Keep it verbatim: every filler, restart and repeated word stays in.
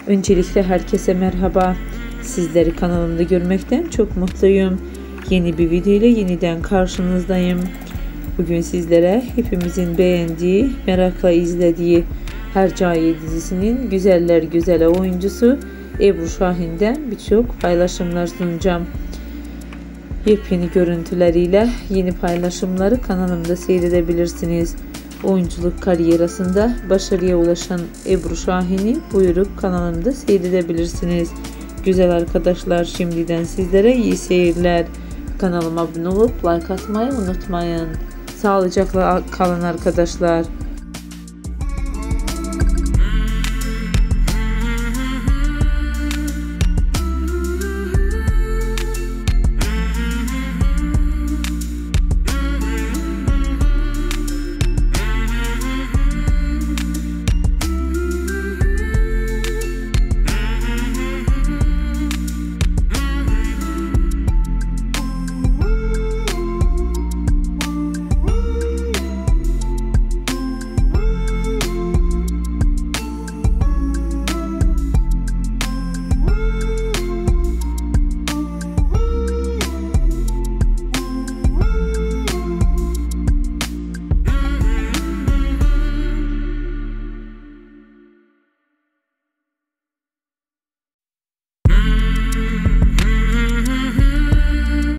Öncelikle herkese merhaba. Sizleri kanalımda görmekten çok mutluyum. Yeni bir video ile yeniden karşınızdayım. Bugün sizlere hepimizin beğendiği, merakla izlediği Hercaiye dizisinin güzeller güzeli oyuncusu Ebru Şahin'den birçok paylaşımlar sunacağım. Yepyeni görüntüleriyle yeni paylaşımları kanalımda seyredebilirsiniz. Oyunculuk kariyerasında başarıya ulaşan Ebru Şahin'i buyurup kanalımda seyredebilirsiniz. Güzel arkadaşlar, şimdiden sizlere iyi seyirler. Kanalıma abone olup like atmayı unutmayın. Sağlıcakla kalın arkadaşlar.